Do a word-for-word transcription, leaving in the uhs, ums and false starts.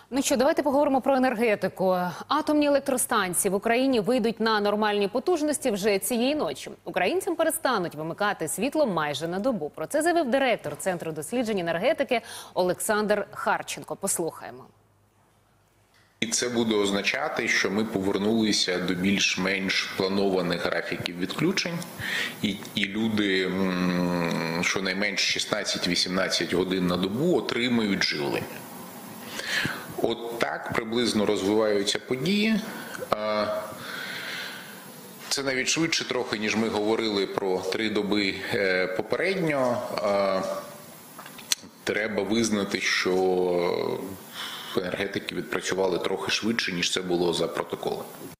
Ну що, давайте поговоримо про енергетику. Атомні електростанції в Україні вийдуть на нормальні потужності вже цієї ночі. Українцям перестануть вимикати світло майже на добу. Про це заявив директор Центру досліджень енергетики Олександр Харченко. Послухаємо. І це буде означати, що ми повернулися до більш-менш планованих графіків відключень, і, і люди щонайменш шістнадцять-вісімнадцять годин на добу отримують живлення. От так приблизно розвиваються події. Це навіть швидше трохи, ніж ми говорили про три доби попередньо. Треба визнати, що енергетики відпрацювали трохи швидше, ніж це було за протоколом.